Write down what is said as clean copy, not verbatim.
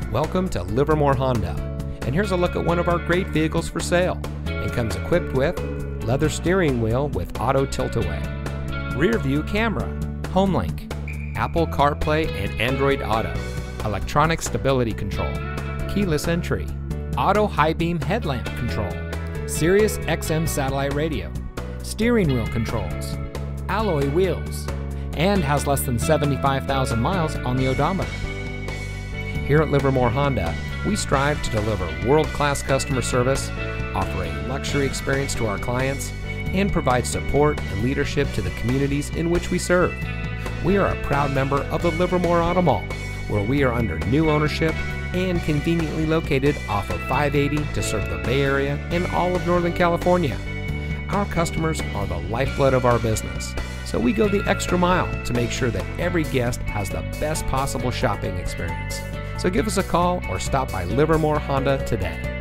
Welcome to Livermore Honda, and here's a look at one of our great vehicles for sale. It comes equipped with leather steering wheel with auto tilt-away, rear view camera, HomeLink, Apple CarPlay and Android Auto, electronic stability control, keyless entry, auto high beam headlamp control, Sirius XM satellite radio, steering wheel controls, alloy wheels, and has less than 75,000 miles on the odometer. Here at Livermore Honda, we strive to deliver world-class customer service, offer a luxury experience to our clients, and provide support and leadership to the communities in which we serve. We are a proud member of the Livermore Auto Mall, where we are under new ownership and conveniently located off of 580 to serve the Bay Area and all of Northern California. Our customers are the lifeblood of our business, so we go the extra mile to make sure that every guest has the best possible shopping experience. So give us a call or stop by Livermore Honda today.